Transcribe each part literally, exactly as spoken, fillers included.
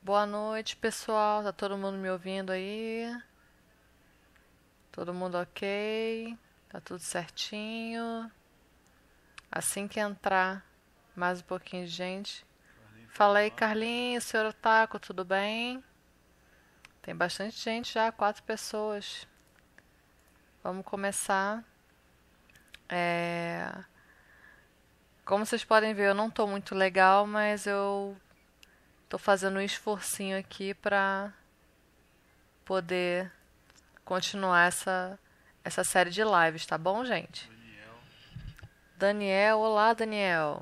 Boa noite, pessoal. Tá todo mundo me ouvindo aí? Todo mundo ok? Tá tudo certinho? Assim que entrar mais um pouquinho de gente. Fala aí, Carlinhos, senhor Otaku, tudo bem? Tem bastante gente já, quatro pessoas. Vamos começar. É... Como vocês podem ver, eu não tô muito legal, mas eu tô fazendo um esforcinho aqui pra poder continuar essa, essa série de lives, tá bom, gente? Daniel, olá, Daniel.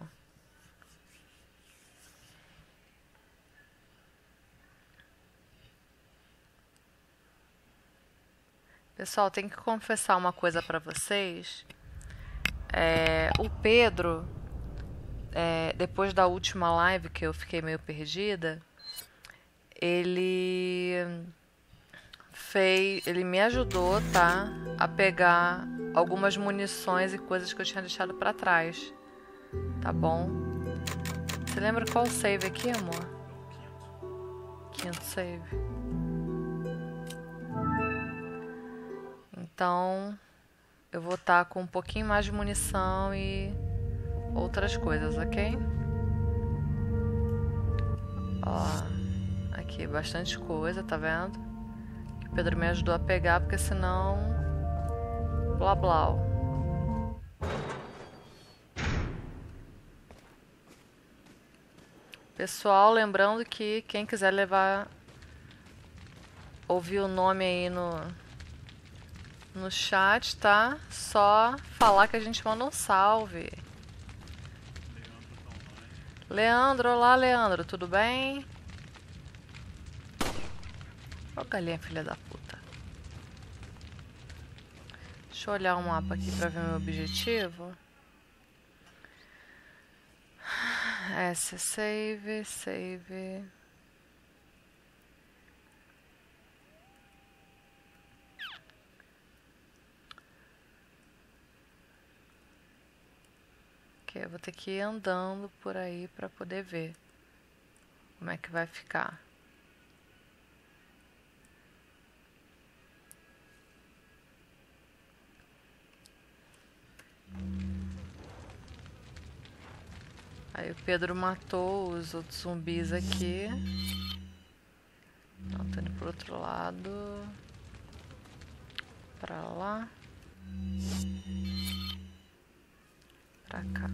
Pessoal, tenho que confessar uma coisa pra vocês. É, o Pedro, é, depois da última live que eu fiquei meio perdida, ele fez, ele me ajudou, tá, a pegar algumas munições e coisas que eu tinha deixado pra trás, tá bom? Você lembra qual save aqui, amor? Quinto save. Então, eu vou estar com um pouquinho mais de munição e outras coisas, ok? Ó, aqui bastante coisa, tá vendo? Que o Pedro me ajudou a pegar, porque senão... Blá blá. Pessoal, lembrando que quem quiser levar... Ouvir o nome aí no... No chat, tá? Só falar que a gente manda um salve. Leandro, olá, Leandro, tudo bem? Ó, galinha, filha da puta. Deixa eu olhar o mapa aqui pra ver meu objetivo. S, save, save. Ok, eu vou ter que ir andando por aí pra poder ver como é que vai ficar. Aí o Pedro matou os outros zumbis aqui. Não, tô indo pro outro lado. Pra lá. Pra cá.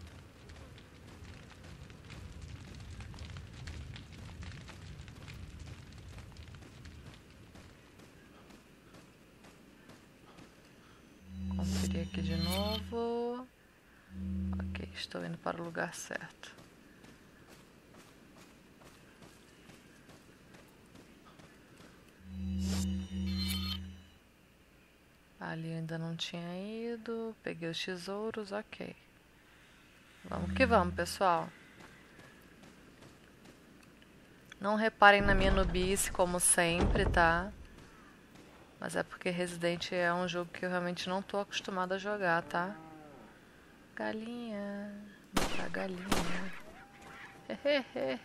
Conferir aqui de novo. Ok, estou indo para o lugar certo. Ali eu ainda não tinha ido. Peguei os tesouros, ok. Vamos que vamos, pessoal. Não reparem na minha nubice, como sempre, tá? Mas é porque Resident é um jogo que eu realmente não tô acostumada a jogar, tá? Galinha. Matar galinha. Hehehe.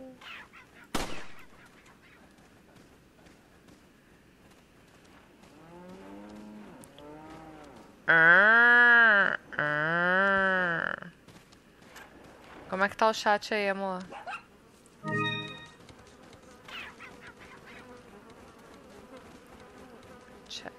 Ah, ah. Como é que tá o chat aí, amor? Check.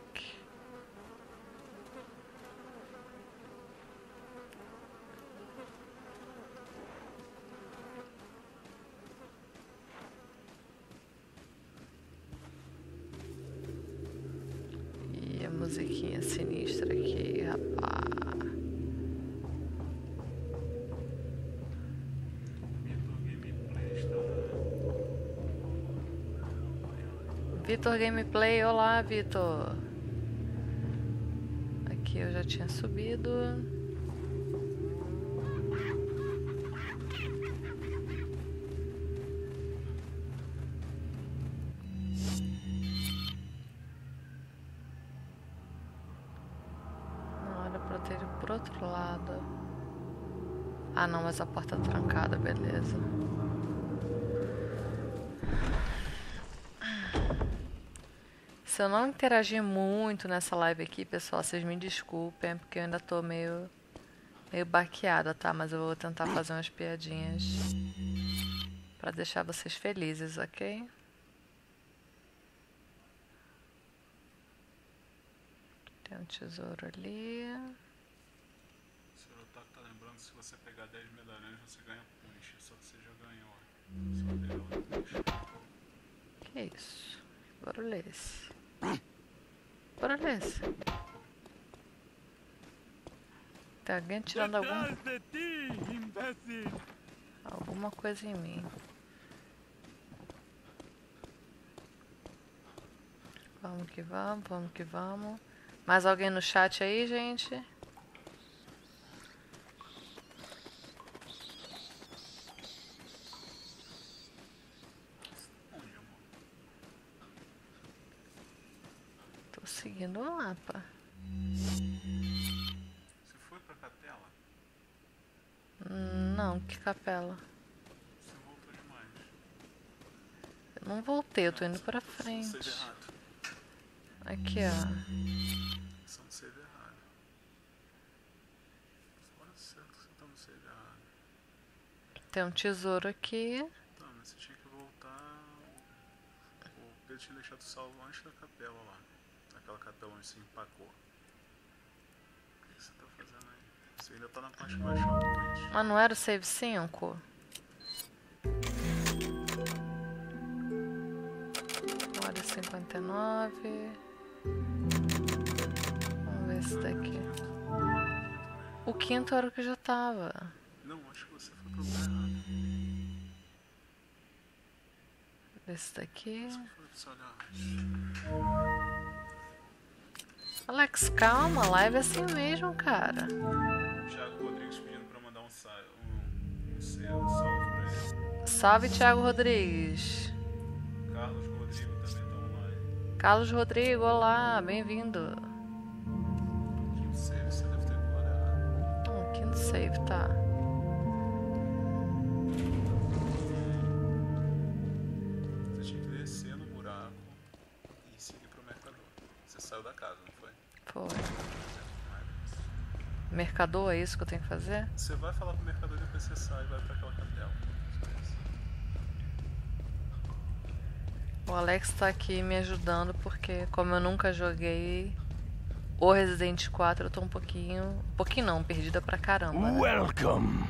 E a musiquinha sinistra aqui, rapaz. Vitor Gameplay, olá, Vitor. Aqui eu já tinha subido. Não era pra ter ido pro outro lado. Ah não, mas a porta tá trancada, beleza. Se eu não interagir muito nessa live aqui, pessoal, vocês me desculpem, porque eu ainda tô meio, meio baqueada, tá? Mas eu vou tentar fazer umas piadinhas pra deixar vocês felizes, ok? Tem um tesouro ali. O senhor Otaku tá lembrando que se você pegar dez medalhões, você ganha punch. Só que você já ganhou. Só pegar o punch. Que isso? Barulho é esse? Barulho é esse? Tem alguém tirando algum... alguma coisa em mim. Vamos que vamos, vamos que vamos. Mais alguém no chat aí, gente? Tô seguindo o mapa. Você foi pra capela? Hum, Não, que capela? Você voltou demais. Eu não voltei, eu tô indo pra Você frente. não save errado. Aqui, ó. Você não save errado. Fora certo que você tá no save errado. Tem um tesouro aqui. Tá, mas você tinha que voltar. O Pedro tinha deixado salvo antes da capela lá. Aquela capela onde você empacou. O que você tá fazendo aí? Você ainda tá na parte que vai achar o Twitch. Mas não era o save cinco? Hora cinquenta e nove. Vamos ver esse daqui. O quinto era o que já tava. Não, acho que você foi pro lugar errado. Esse daqui. Você foi pro seu olhar antes. Alex, calma, live é assim mesmo, cara. Thiago Rodrigues pedindo pra mandar um, sa um, um salve pra ele. Salve, Thiago Rodrigues. Carlos Rodrigo também tá online. Carlos Rodrigo, olá, bem-vindo. Quinto save, você deve ter pulado errado. Hum, quinto save, tá. Você tinha que descer no buraco e seguir pro mercador. Você saiu da casa, não foi? Foi. Mercador, é isso que eu tenho que fazer? Você vai falar pro mercador e depois você sai e vai pra aquela capela. Só isso. O Alex tá aqui me ajudando porque, como eu nunca joguei o Resident quatro, eu tô um pouquinho... Um pouquinho não, perdida pra caramba, né? Welcome.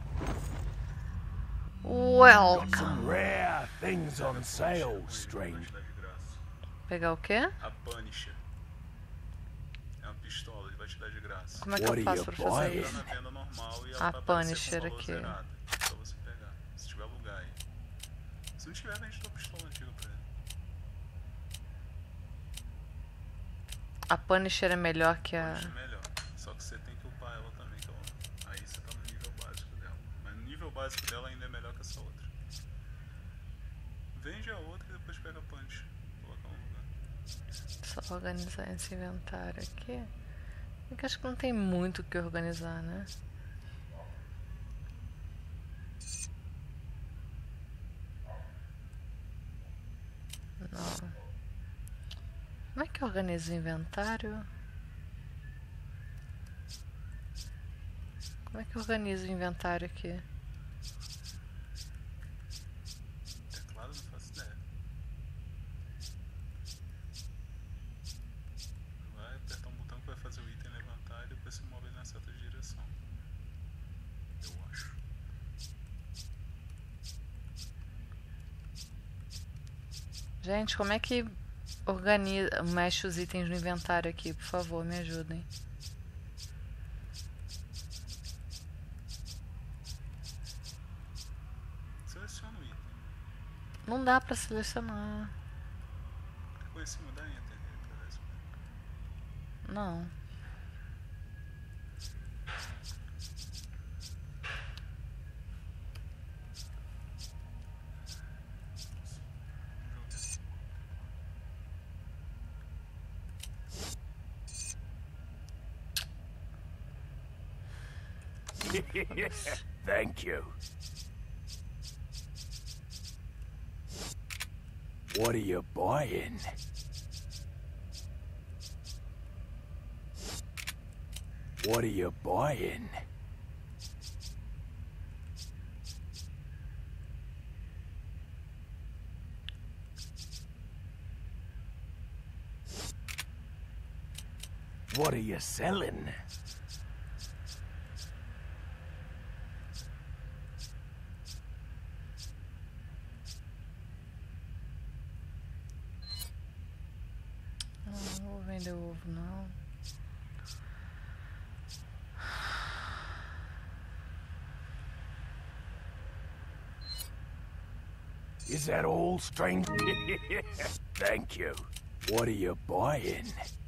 Welcome! Some rare things on sale, Vai stranger. te dar de graça. Pegar o quê? A Punisher. É uma pistola, ele vai te dar de graça. Como é que What eu are faço you pra fazer buying? Tá isso? na venda normal e A ela vai aparecer com Punisher valor aqui. zerado. Só você pegar. Se tiver lugar aí. Se não tiver, vende tua pistola antiga pra ele. A Punisher é melhor que a... Punisher é melhor. Só que você tem que upar ela também. Que ela... Aí você tá no nível básico dela. Mas no nível básico dela ainda é melhor que essa outra. Vende a outra e depois pega a Punisher. Coloca no lugar. Só organizar esse inventário aqui. Porque acho que não tem muito o que organizar, né? Não. Como é que organiza o inventário? Como é que organiza o inventário aqui? Teclado, não faço ideia. Vai apertar um botão que vai fazer o item levantar e depois se move na seta de direção. Eu acho. Gente, como é que organiza, mexe os itens no inventário aqui? Por favor, me ajudem. Seleciona o item. Não dá pra selecionar. Qualquer coisa em cima da Enter. Ele aparece. Não. Thank you. What are you buying? What are you buying? What are you selling? Não vou vender ovo, não. Is that all, stranger? Thank you. What are you buying?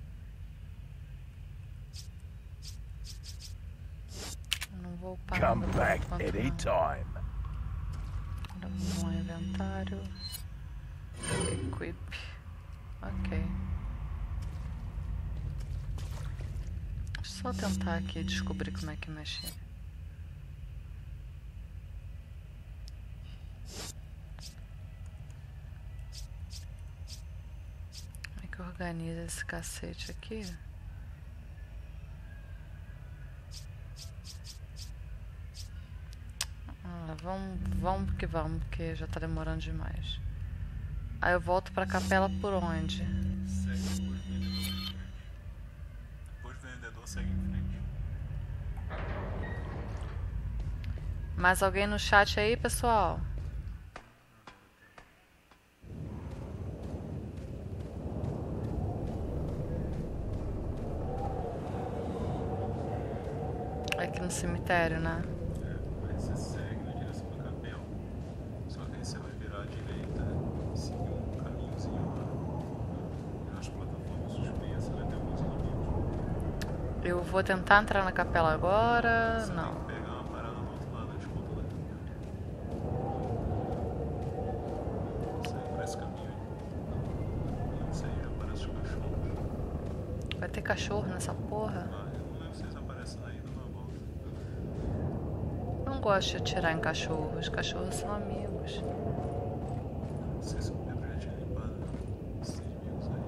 Não vou parar. Come back anytime. Vamos no inventário. Equip. Ok. Deixa eu só tentar aqui descobrir como é que mexe. Como é que organiza esse cacete aqui? Ah, vamos, vamos que vamos, porque já tá demorando demais. Aí eu volto pra capela por onde? Segue depois do vendedor. Depois do vendedor, segue em frente. Mais alguém no chat aí, pessoal? Aqui no cemitério, né? É, aí você segue na direção da capela. Só que aí você vai virar à direita e seguir um caminhozinho lá. Nas plataformas suspensas vai ter alguns inimigos. Eu vou tentar entrar na capela agora. Você Não. tem que pegar uma parada do outro lado, de ponta da capela. Segue por esse caminho aí. Isso aí já aparece os cachorros. Vai ter cachorro nessa porra? Ah, eu não lembro se eles aparecem aí numa volta. Não gosto de atirar em cachorros. Cachorros são amigos. Não sei se o Pedro já tinha limpado esses inimigos aí.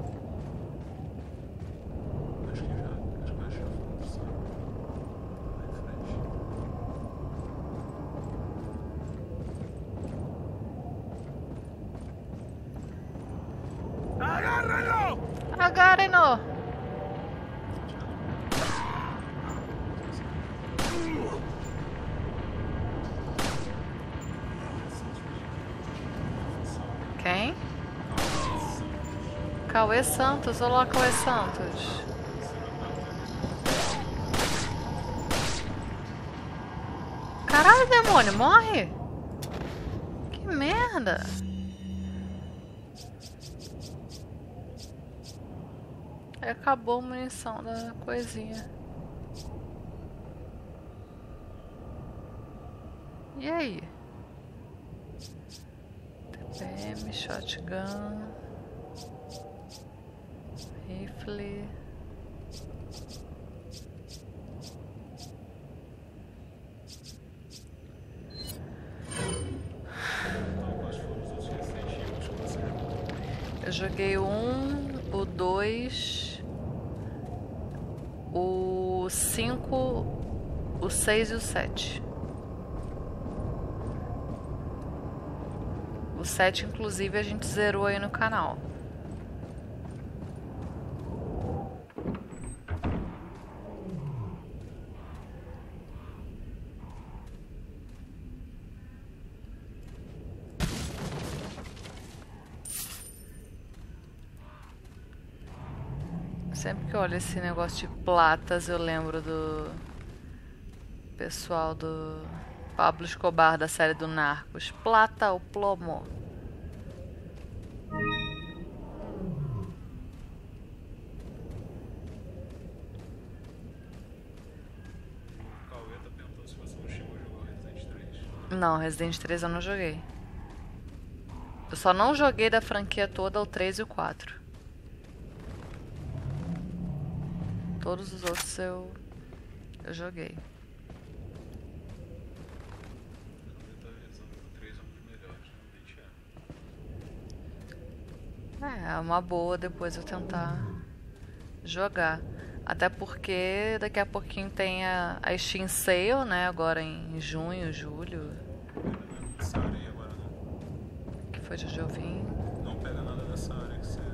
Acho que já. Acho que já foram só. Lá em frente. Agárralo! Agarem-no! Quem? Cauê Santos. Olá, Cauê Santos. Caralho, demônio, morre! Que merda! Aí acabou a munição da coisinha. E aí? T P M, shotgun, rifle. Eu joguei o um, o dois, o cinco, o seis e o sete. O sete, inclusive, a gente zerou aí no canal. Sempre que eu olho esse negócio de platas, eu lembro do pessoal do Pablo Escobar da série do Narcos. Plata ou plomo? O Cauê tá perguntando se você não chegou a jogar o Resident três. Não, Resident três eu não joguei. Eu só não joguei da franquia toda o três e o quatro. Todos os outros eu, eu joguei. O Cauê tá avisando que o três é um dos melhores, realmente é. É, é uma boa depois eu tentar jogar. Até porque daqui a pouquinho tem a, a Steam Sale, né? Agora em junho, julho. Não pega nada dessa área aí agora não. Que foi de onde eu vim. Não pega nada dessa área que você...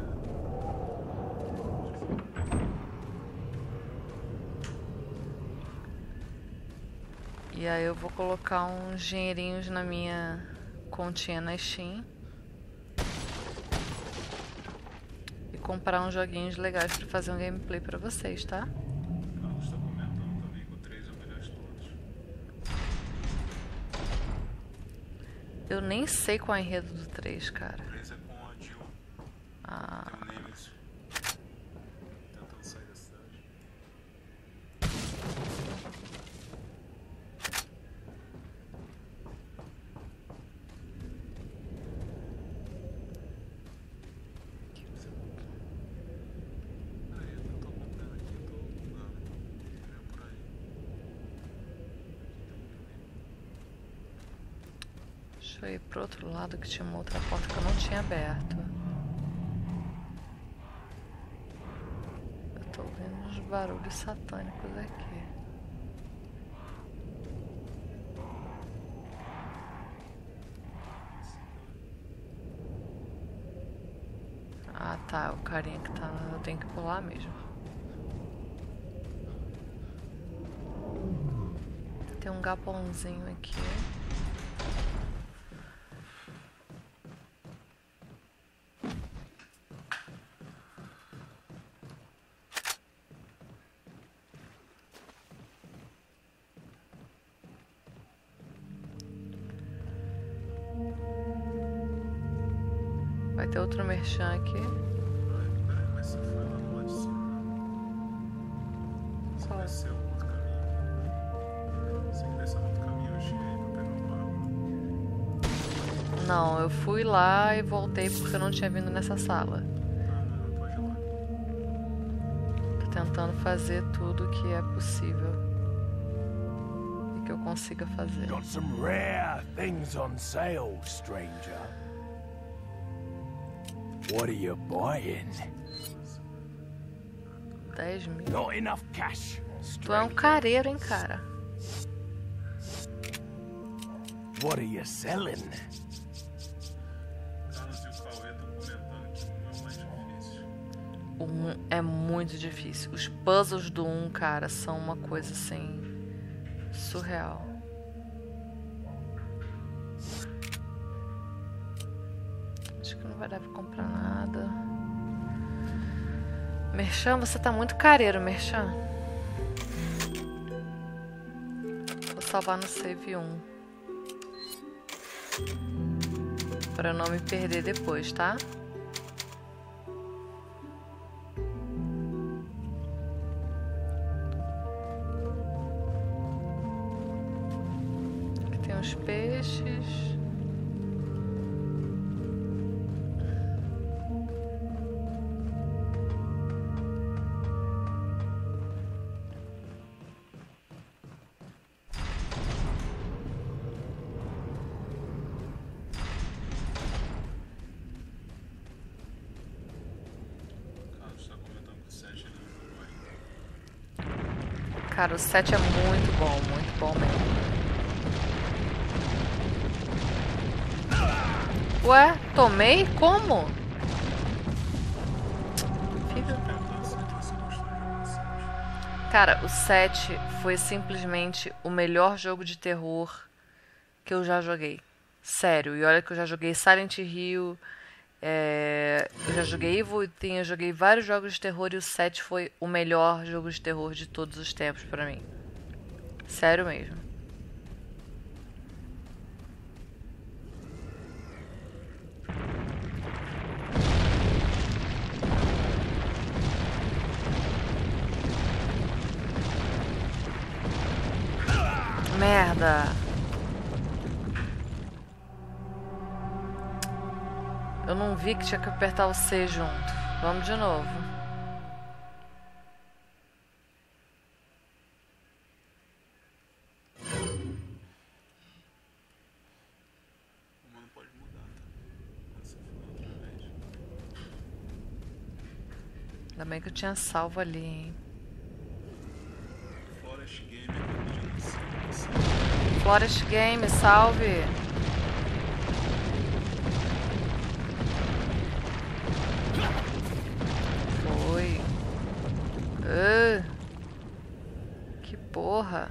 E aí eu vou colocar uns dinheirinhos na minha continha na Steam. E comprar uns joguinhos legais pra fazer um gameplay pra vocês, tá? O Carlos tá comentando também que o três é o melhor de todos. Eu nem sei qual é o enredo do três, cara. O três é com a Jill. Ah, Tem o Nemesis. Tentando sair da cidade. Peraí, eu não tô acompanhando aqui, eu tô bugando. Veio por aí. deixa eu ir pro outro lado que tinha uma outra porta que eu não tinha aberto. Eu tô ouvindo uns barulhos satânicos aqui. Ah tá, o carinha que tá. Eu tenho que pular mesmo. Tem um galpãozinho aqui. Vai ter outro merchan aqui. Ai, peraí, mas você foi lá no lado de cima. Você Qual? desceu no outro caminho. Você que desceu no outro caminho, eu achei aí pra pegar o mapa. Não, eu fui lá e voltei porque eu não tinha vindo nessa sala. Ah, não, não pode ir lá. Tô tentando fazer tudo que é possível e que eu consiga fazer. Got some rare things on sale, stranger. What are you buying? dez mil. Not enough cash, Tu é um stranger. careiro, hein, cara? What are you selling? Carlos e o Cauê estão comentando que um é o mais difícil. O um é muito difícil. Os puzzles do um, cara, são uma coisa assim surreal. Acho que não vai dar pra comprar nada. Merchan, você tá muito careiro, Merchan. Vou salvar no save um. Pra eu não me perder depois, tá? Aqui tem uns peixes. Carlos tá comentando que o sete ele não jogou ainda. Cara, o sete é muito bom, muito bom mesmo. Ué, tomei? Como? Filho da- Perguntando se você gostou de jogar o sete. Cara, o sete foi simplesmente o melhor jogo de terror que eu já joguei. Sério, e olha que eu já joguei Silent Hill, é, eu já joguei Evil Within, eu joguei vários jogos de terror e o sete foi o melhor jogo de terror de todos os tempos pra mim. Sério mesmo. Merda. Eu não vi que tinha que apertar o C junto. Vamos de novo. O mano pode mudar, tá? Quando você for outra vez. Ainda bem que eu tinha salvo ali, hein? Forest Game, salve! Foi. Uh, que porra!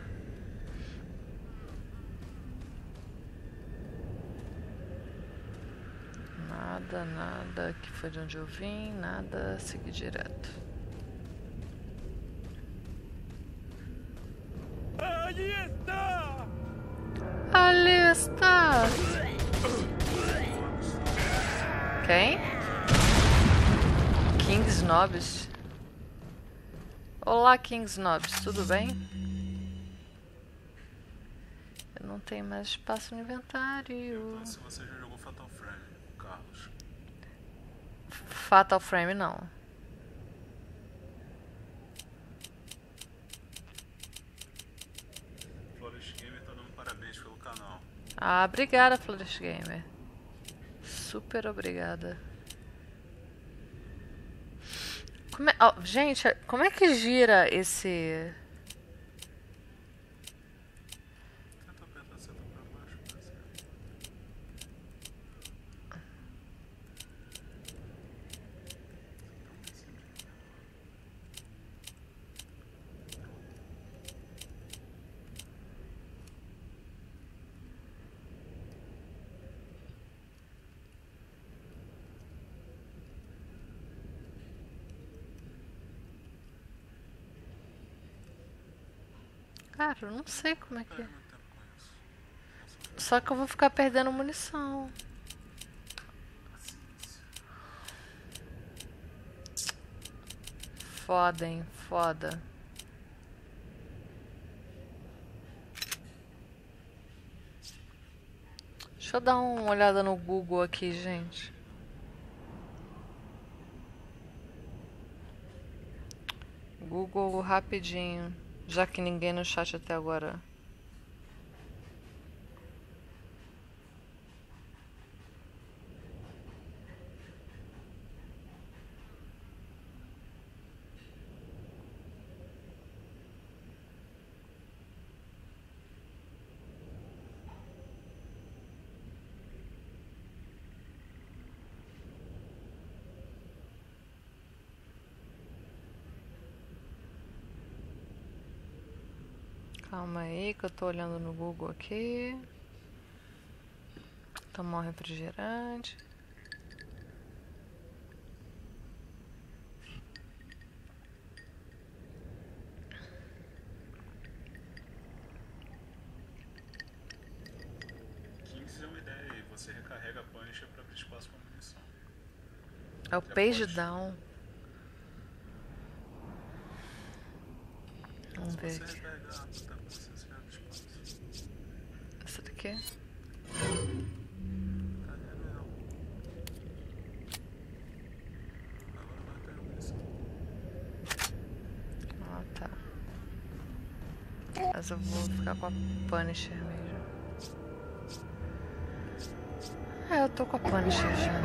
Nada, nada. Que foi de onde eu vim, nada. Segui direto. ¡Allí está! Ali está! Quem? King Snobs. Olá, King Snobs, tudo bem? Eu não tenho mais espaço no inventário. Se você já jogou Fatal Frame, Carlos. Fatal Frame não. Flores Gamer tá dando parabéns pelo canal. Ah, obrigada, Flores Gamer. Super obrigada. Como é, oh, gente, como é que gira esse... Tenta apertar a seta pra baixo, pra cima. Cara, eu não sei como é que é. Perde muito tempo com isso. Só que eu vou ficar perdendo munição. Paciência. Foda, hein? Foda. Deixa eu dar uma olhada no Google aqui, gente. Google rapidinho. Já que ninguém no chat até agora. Calma aí que eu tô olhando no Google aqui. Tomar um refrigerante. quinze é uma ideia aí. Você recarrega a Punisher pra abrir espaço pra munição. É o page down. Vamos Se ver você aqui. recarregar, tá com você, você abre espaço. Essa daqui? Carrega ela. Agora vai pegar munição. Ah, tá. Mas eu vou ficar com a Punisher mesmo. É, eu tô com a Punisher já.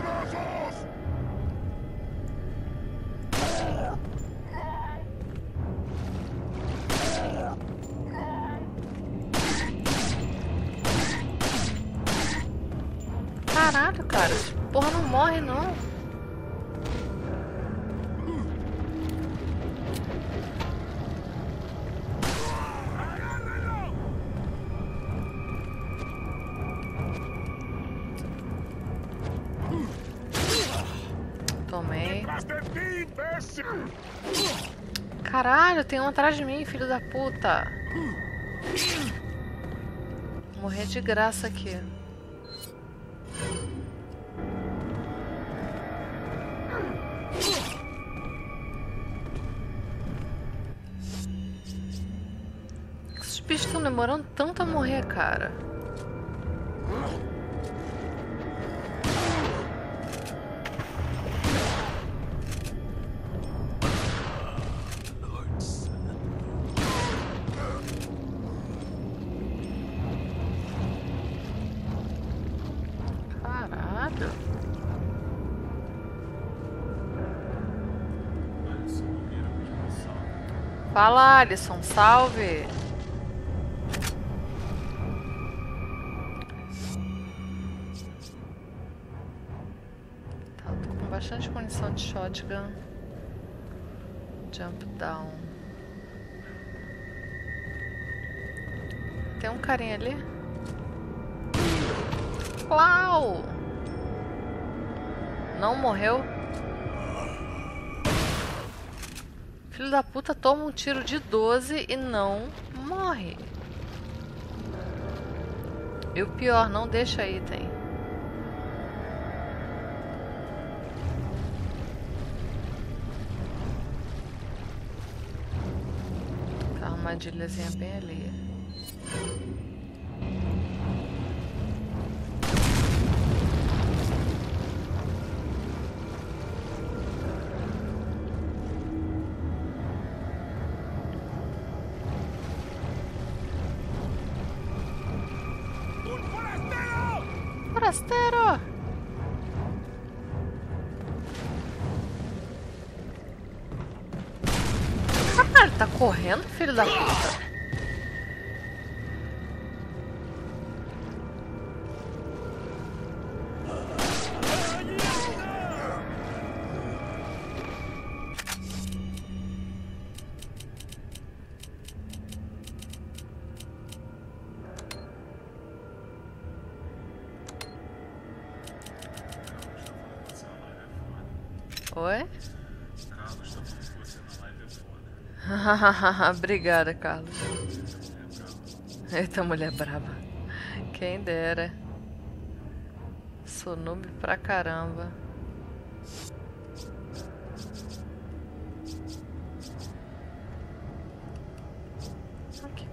Caralho, cara. Essa porra não morre, não. Tomei. Caralho, tem um atrás de mim, filho da puta. Vou morrer de graça aqui. Esses bichos estão demorando tanto a morrer, cara. Caralho. Alisson, vira pra direção. Fala, Alisson, salve. bastante munição de shotgun. Jump down. Tem um carinha ali. Uau! Não morreu. Filho da puta toma um tiro de doze e não morre. E o pior, não deixa item. Tá, uma armadilhazinha bem ali. Forasteiro! Caralho, tá correndo, filho da puta? Oi? Carlos tá falando que você na live é foda. Obrigada, Carlos. Eita, mulher braba. Quem dera. Sou noob pra caramba. Aqui.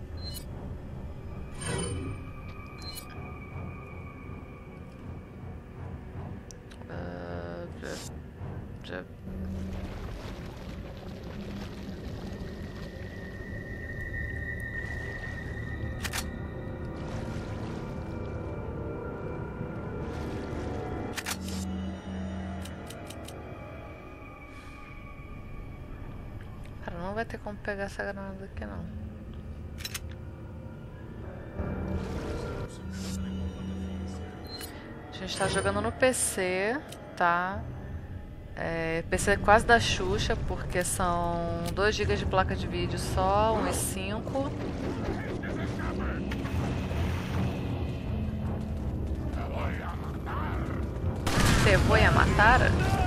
Uh, já, já. Cara, não vai ter como pegar essa granada aqui não. A gente tá jogando no P C, tá? É, P C quase da Xuxa, porque são dois gigas de placa de vídeo só, um e cinco. Te vou a matar?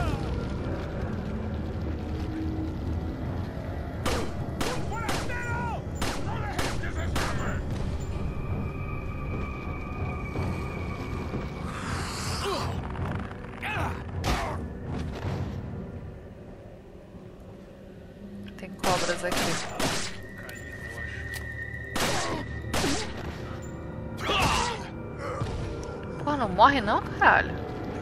Tem cobras aqui. Pô, não morre não, caralho.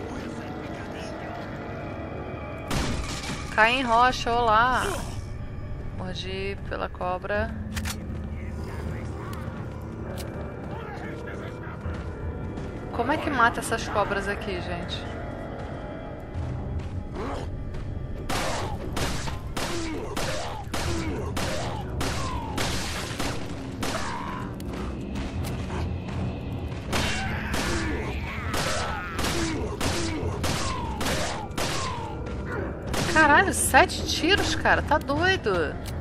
Cai em rocha, olá. Mordi pela cobra. Como é que mata essas cobras aqui, gente? Caralho, sete tiros, cara. Tá doido.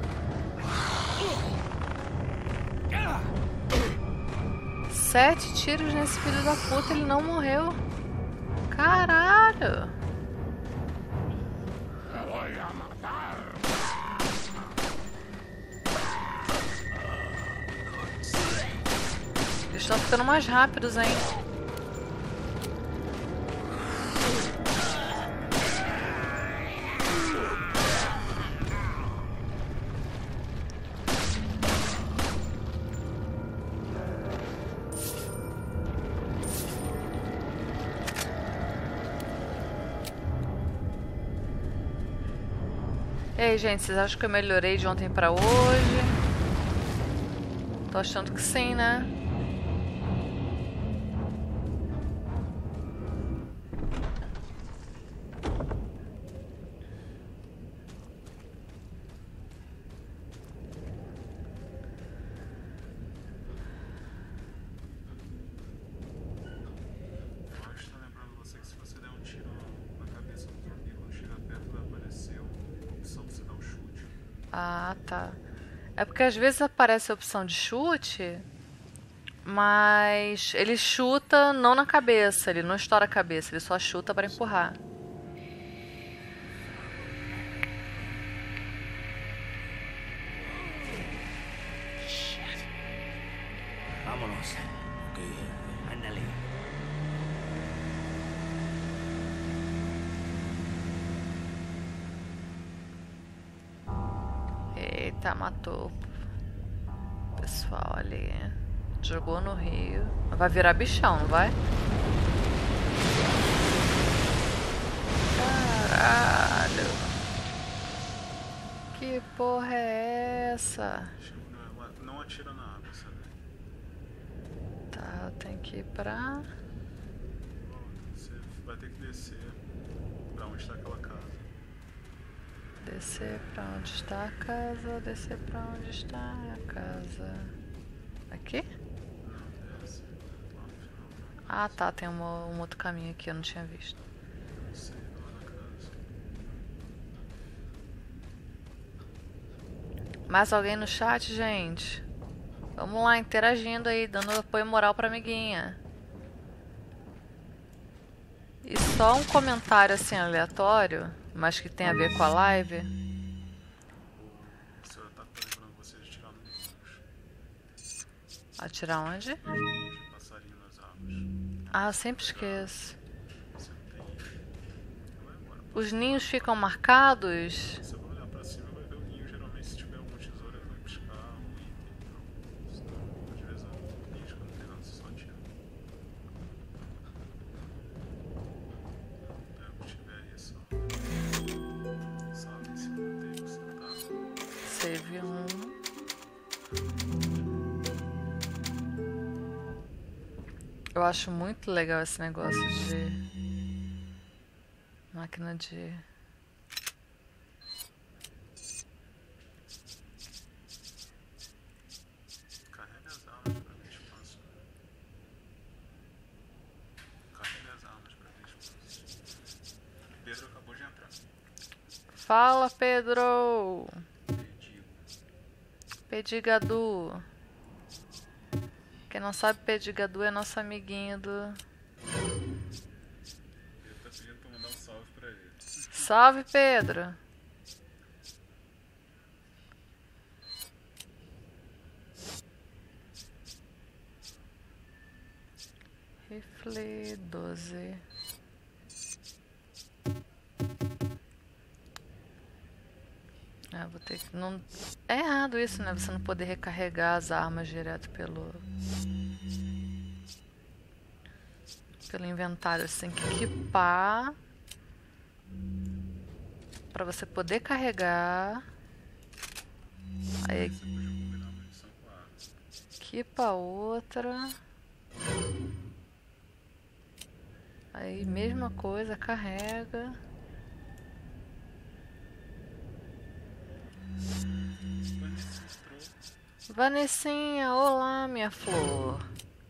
Sete tiros nesse filho da puta, ele não morreu. Caralho. Eles estão ficando mais rápidos, hein? E aí, gente, vocês acham que eu melhorei de ontem pra hoje? Tô achando que sim, né? Eu acho que tá lembrando você que se você der um tiro na cabeça do Ah, tá. É porque às vezes aparece a opção de chute, mas ele chuta não na cabeça, ele não estoura a cabeça, ele só chuta para empurrar. Vámonos. Ok, ándale. Eita, matou o pessoal ali. Jogou no rio. Vai virar bichão, não vai? Caralho. Que porra é essa? Não, não atira na água, sabe? Tá, tem que ir pra... Você vai ter que descer pra onde está aquela casa. Descer pra onde está a casa, descer pra onde está a casa. Aqui? Não, desce. Lá no final da casa. Ah, tá, tem uma- um outro caminho aqui, eu não tinha visto. Não sei, lá na casa. Mais alguém no chat, gente? Vamos lá, interagindo aí, dando apoio moral pra amiguinha. E só um comentário assim aleatório, mas que tem a ver com a live. O senhor tá lembrando você de tirar nos ninhos. Atirar onde? Nos ninhos de passarinho nas árvores. Ah, eu sempre esqueço. Você não tem. Vai embora. Os ninhos ficam marcados? Você vai olhar pra cima e vai ver o ninho. Geralmente, se tiver algum tesouro, ele vai buscar um item. Não. Senão, às vezes, a isca não tem nada, você só tira. Pega o que tiver aí, só. Sabe, se não tem, você tá. Save um. Eu acho muito legal esse negócio de máquina de... Carrega as armas pra ver espaço. Carrega as armas pra ver espaço. Pedro acabou de entrar. Fala, Pedro! Pedido. Pedigadu. Quem não sabe, Pedigadu é nosso amiguinho do... Ele tá pedindo pra mandar um salve pra ele. Salve, Pedro! Rifle doze. Ah, vou ter que... Não... É errado isso, né? Você não poder recarregar as armas direto pelo... Pelo inventário. Você tem que equipar... Pra você poder carregar... Aí Você podia combinar a munição com a arma. equipa outra... Aí, mesma coisa, carrega... Vanessa entrou. Vanessinha, olá, minha flor.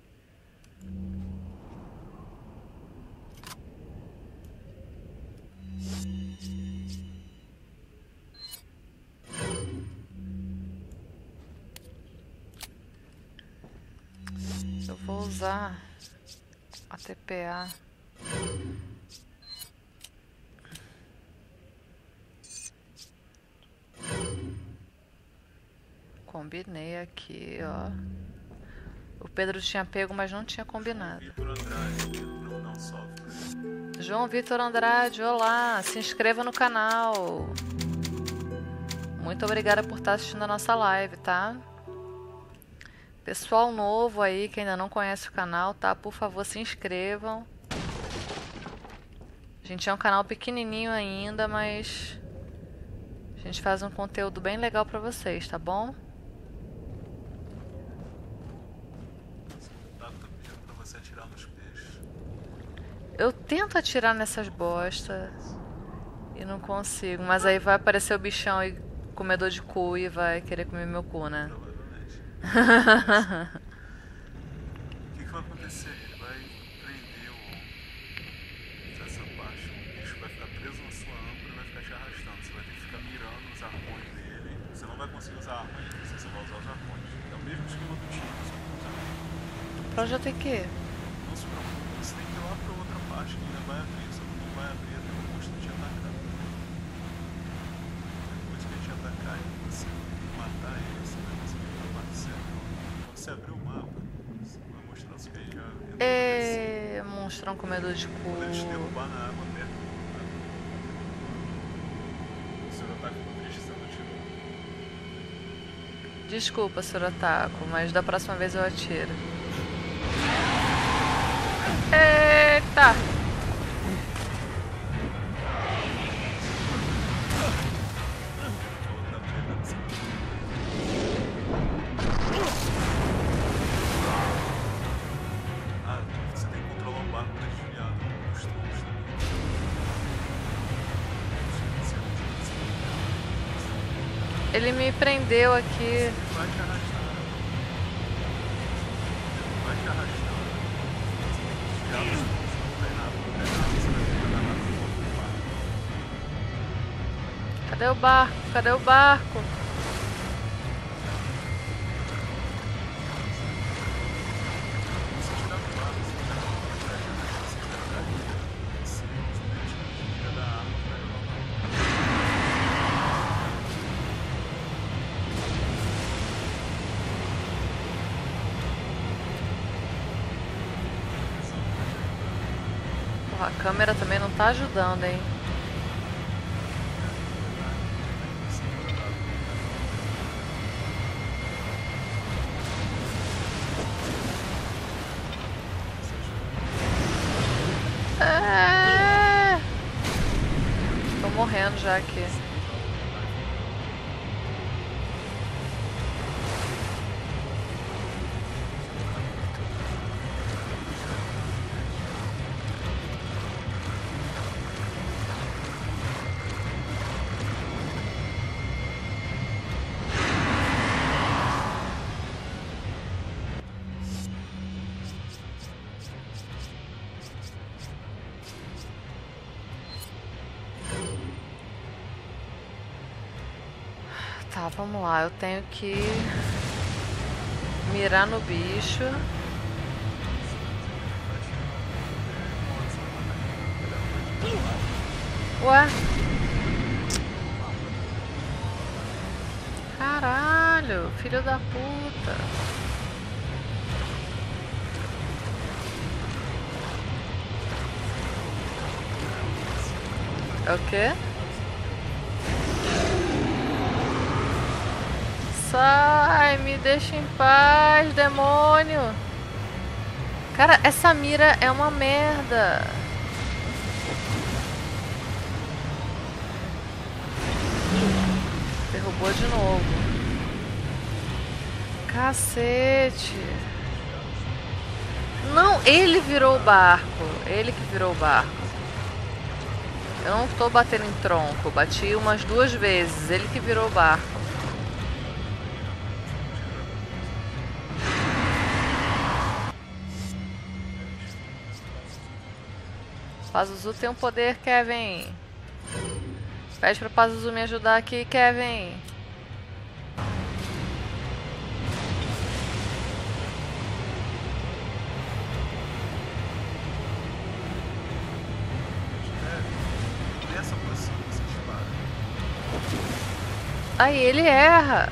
Eu vou usar a T P A. Combinei aqui, ó. O Pedro tinha pego, mas não tinha combinado. Vitor Andrade, não, não salve pra ele. João Vitor Andrade, olá. Se inscreva no canal. Muito obrigada por estar assistindo a nossa live, tá? Pessoal novo aí que ainda não conhece o canal, tá? Por favor, se inscrevam. A gente é um canal pequenininho ainda, mas a gente faz um conteúdo bem legal pra vocês, tá bom? O Tato tá pedindo pra você atirar nos peixes. Eu tento atirar nessas bostas e não consigo, mas aí vai aparecer o bichão aí, comedor de cu, e vai querer comer meu cu, né? Provavelmente. O que, que vai acontecer? Ele vai prender o... essa parte. O bicho vai ficar preso na sua âncora e vai ficar te arrastando. Você vai ter que ficar mirando os arpões dele. Pra onde eu tenho que ir? Não se preocupe, você tem que ir lá pra outra parte que ainda vai abrir, só que não vai abrir até o monstro te atacar. Depois que ele te atacar e você matar ele, você vai conseguir ir pra parte certa. Quando você abrir o mapa, você vai mostrar os que aí já entrou nesse. É, monstrão comedor de cu. Quando ele te derrubar na água perto do lugar, o seu ataque ficou triste sendo atirou. Desculpa, senhor Otaku, mas da próxima vez eu atiro. Eita! Ah, você tem que controlar o barco pra desviar dos troncos também. Ele me prendeu aqui. Vai te arrastar. Vai te arrastar. Desviar dos troncos, não tem nada. Não tem nada, você vai ter que andar na volta do barco. Cadê o barco? Cadê o barco? Se tirar do lado, você vai dar uma frente, você vai dar em cima, você tira da arma pra jogar o Porra, a câmera também não tá ajudando, hein? É... Tô morrendo já aqui. Tá, vamos lá. Eu tenho que mirar no bicho. Ué? Caralho, filho da puta. É o quê? Sai, me deixa em paz, demônio. Cara, essa mira é uma merda. Derrubou de novo. Cacete. Não, ele virou o barco. Ele que virou o barco. Eu não tô batendo em tronco. Bati umas duas vezes. Ele que virou o barco. Pazuzu tem um poder, Kevin. Pede pra Pazuzu me ajudar aqui, Kevin. Nessa posição você dispara. Aí ele erra.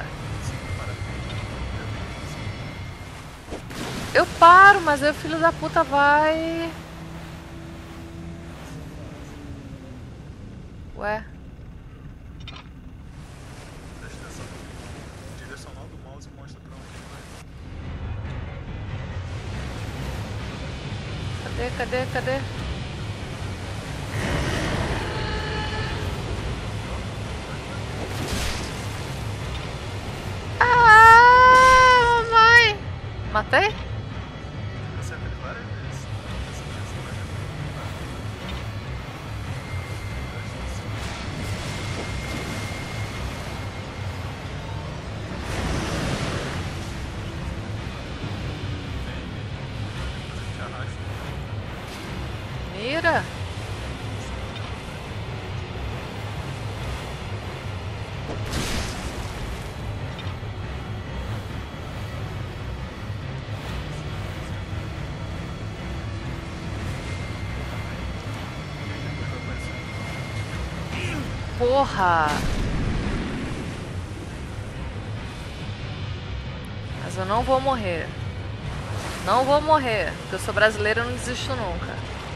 Eu paro, mas aí o filho da puta vai... Ué? Presta atenção. Direcional do mouse mostra pra onde vai. Cadê, cadê, cadê? Ah, mamãe! Matei? Acerta ele várias vezes. Essa direção vai Mira! Porra! Mas eu não vou morrer. Não vou morrer. Porque eu sou brasileira e não desisto nunca.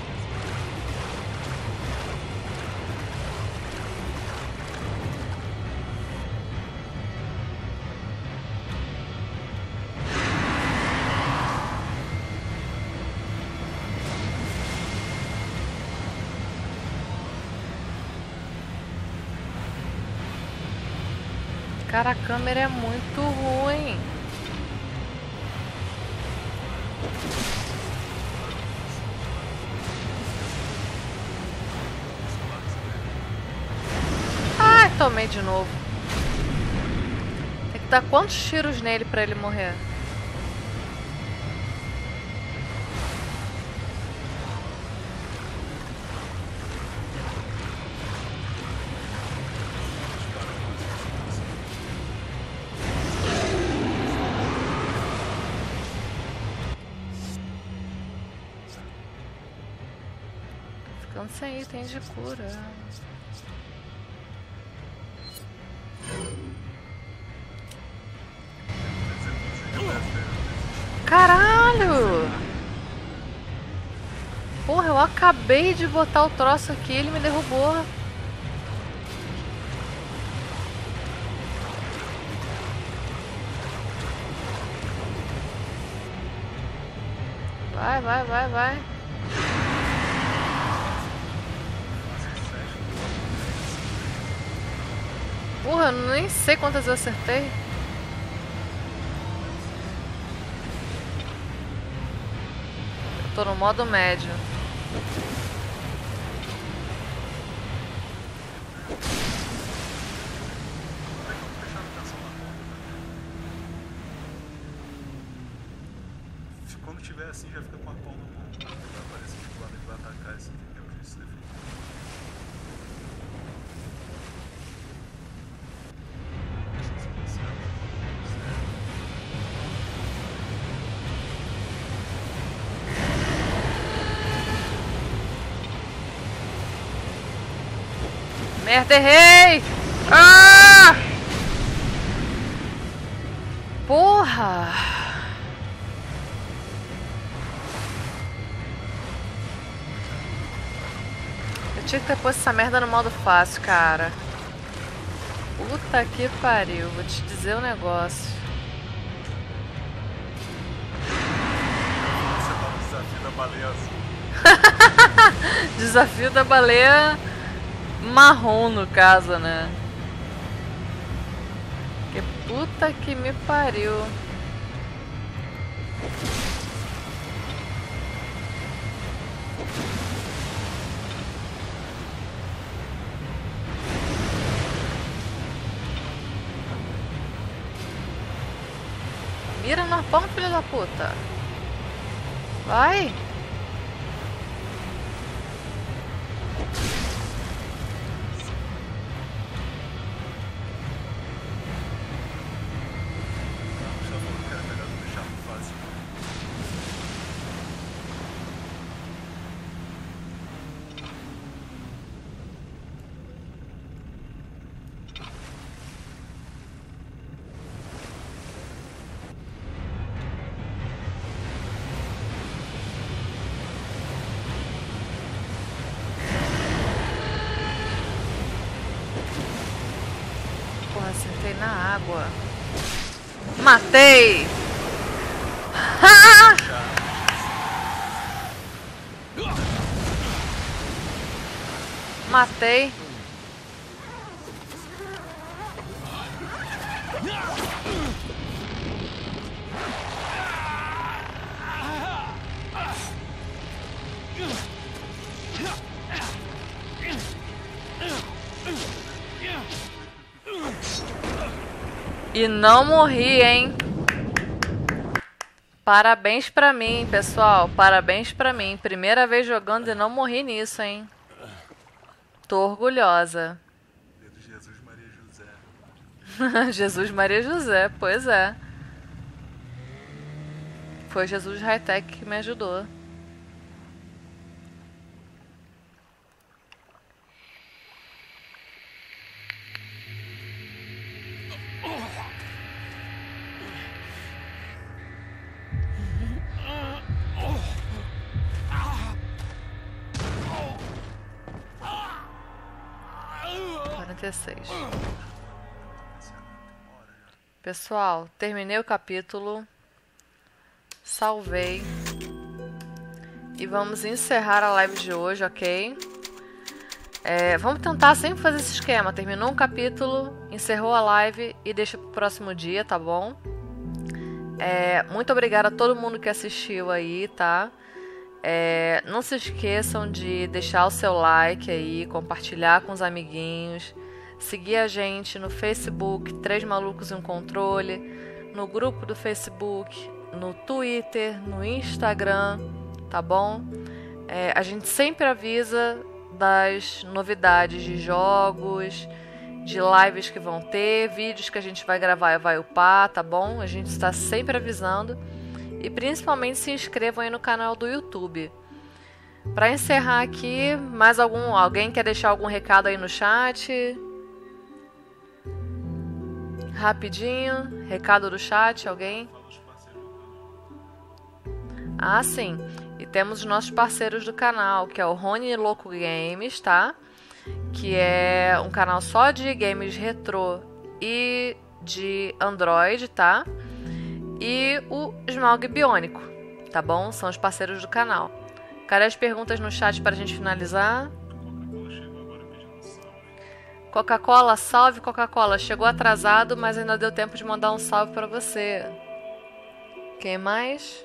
Cara, a câmera é muito ruim. Ai, tomei de novo. Tem que dar quantos tiros nele pra ele morrer? Ficando sem item de cura. Caralho! Porra, eu acabei de botar o troço aqui e ele me derrubou. Vai, vai, vai, vai. Porra, eu nem sei quantas eu acertei. Eu tô no modo médio. Quando tiver assim, já fica com a pão na mão. Vai aparecer que o lado vai atacar esse aqui, que é o jeito de se defender. Merda, errei! Ah! Porra! Eu tinha que ter posto essa merda no modo fácil, cara. Puta que pariu, vou te dizer o um negócio. Você tá no desafio da baleia azul. Desafio da baleia marrom, no caso, né? Que puta que me pariu. Mira no arpão, filho da puta. Vai. Porra, acertei na água. Matei! Ah! Matei. E não morri, hein? Parabéns pra mim, pessoal. Parabéns pra mim. Primeira vez jogando e não morri nisso, hein? Tô orgulhosa. Jesus Maria José. Jesus Maria José, pois é. Foi Jesus Hightech que me ajudou. quarenta e seis. Pessoal, terminei o capítulo. Salvei. E vamos encerrar a live de hoje, ok? É, vamos tentar sempre fazer esse esquema. Terminou um capítulo, encerrou a live e deixa pro próximo dia, tá bom? É, muito obrigada a todo mundo que assistiu aí, tá? É, não se esqueçam de deixar o seu like aí, compartilhar com os amiguinhos, seguir a gente no Facebook, Três Malucos e um Controle, no grupo do Facebook, no Twitter, no Instagram, tá bom? É, a gente sempre avisa das novidades de jogos, de lives que vão ter, vídeos que a gente vai gravar e vai upar, tá bom? A gente está sempre avisando. E principalmente se inscrevam aí no canal do YouTube. Para encerrar aqui, mais algum, alguém quer deixar algum recado aí no chat? Rapidinho, recado do chat, alguém? Ah, sim. E temos os nossos parceiros do canal, que é o Rony Loco Games, tá? Que é um canal só de games retrô e de Android, tá? E o Smaug Biônico, tá bom? São os parceiros do canal. Cadê as perguntas no chat pra gente finalizar? Coca-Cola, salve Coca-Cola. Chegou atrasado, mas ainda deu tempo de mandar um salve pra você. Quem mais?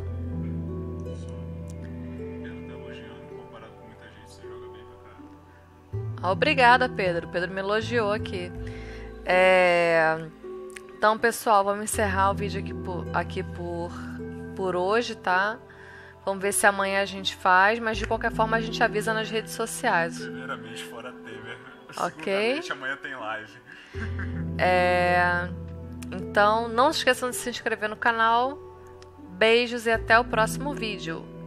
Obrigada, Pedro. Pedro me elogiou aqui. É... Então, pessoal, vamos encerrar o vídeo aqui por, aqui por, por hoje, tá? Vamos ver se amanhã a gente faz, mas de qualquer forma a gente avisa nas redes sociais. Primeiramente, fora Temer. Ok? Amanhã tem live. É... Então, não se esqueçam de se inscrever no canal. Beijos e até o próximo vídeo.